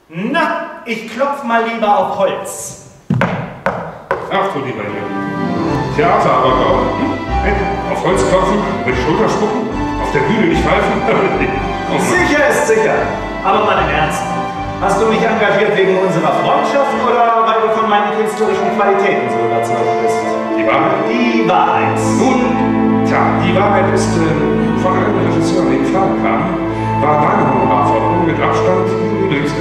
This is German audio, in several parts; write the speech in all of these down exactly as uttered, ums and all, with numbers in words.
Na, ich klopf mal lieber auf Holz. Ach du lieber Himmel. Theater aber glauben. Hm? Auf Holz klopfen, über die Schulter spucken, auf der Bühne nicht pfeifen. Oh, sicher ist sicher. Aber mal im Ernst. Hast du mich engagiert wegen unserer Freundschaft oder weil du von meinen künstlerischen Qualitäten so überzeugt bist? Die Wahrheit? Die Wahrheit. Nun, tja, die Wahrheit ist, äh, von einem Regisseur, die in Frage kam, war deine Honorarforderung mit Abstand die niedrigste.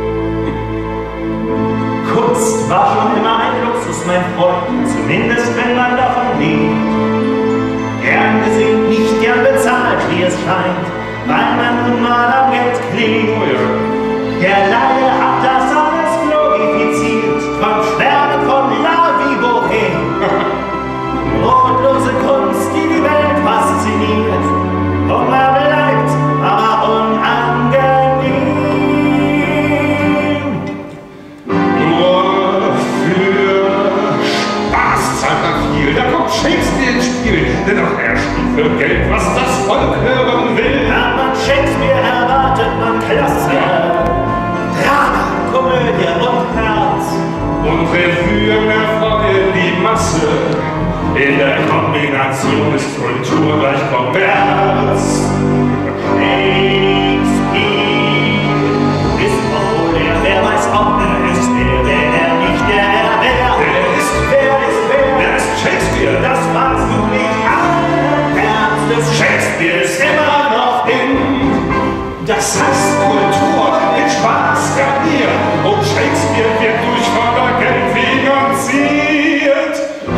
Kunst war schon immer ein Luxus, mein Freund, zumindest wenn man davon lebt. Gern gesehen, nicht gern bezahlt, wie es scheint, weil man nun mal am Geld klebt. Oh ja. Der Laie hat das alles glorifiziert, vom Schwärmen von La Vie Bohème. Brotlose Kunst, die die Welt fasziniert, Hunger bleibt, aber unangenehm. Nur für Spaß zahlt man viel, da kommt Shakespeare ins Spiel, denn auch er spielt für Geld, was das Volk hören will. Hat man Shakespeare, erwartet man Klasse. Drama, Komödie und Herz. Und Revue erfreuen die Masse. In der Kombination ist Kultur gleich Kommerz. Shakespeare ist wohl der, wer weiß, ob er ist der, wer er nicht der er wär. Wer ist, Wer ist wer? wer ist Shakespeare? Das fragst du nicht allen Ernstes. Shakespeare ist immer noch in. Das heißt Kultur mit Spaß garniert. Und Shakespeare wird durch Fördergeld finanziert.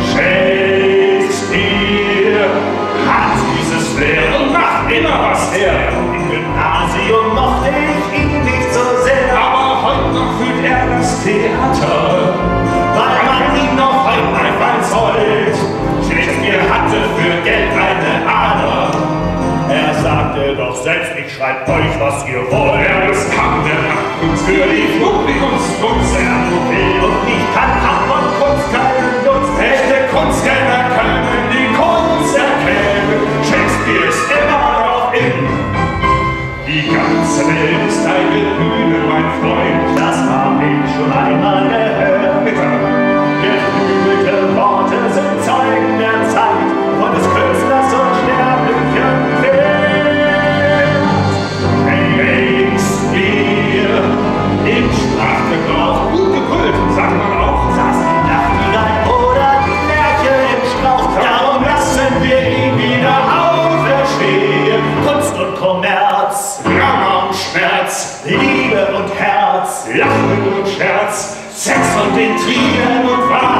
Shakespeare hat dieses Flair und macht immer was her. Im Gymnasium mochte ich ihn nicht so sehr, Aber heute noch fühlt er das Theater, weil man ihm noch heute einfach zollt. Shakespeare hatte für Geld eine Ader. Er sagte doch selbst, ich schreib euch, was ihr wollt. Er ist Kamm der Machtkunst für die Publikumskunst. Wer nur will und nicht kann, hat von Kunst keinen Lust. Echte Kunstkenner können die Kunst erkennen. Shakespeare ist immer noch in. Die ganze Welt ist eine Bühne, mein Freund. Das hab ich schon einmal gehört. Bitte. Geflügelte Worte sind Zeugen der Zeit und des Künstlers und sterblichen Wert. Shakespeare im Sprachgebrauch gut gebrüllt, sagt man auch. Saß die Nachtigall oder die Lerche im Strauch, darum lassen wir ihn wieder auferstehen. Kunst und Kommerz, Jammer und Schmerz, Liebe und Herz, Lachen und Scherz, Sex und Intrigen und Wahrheit.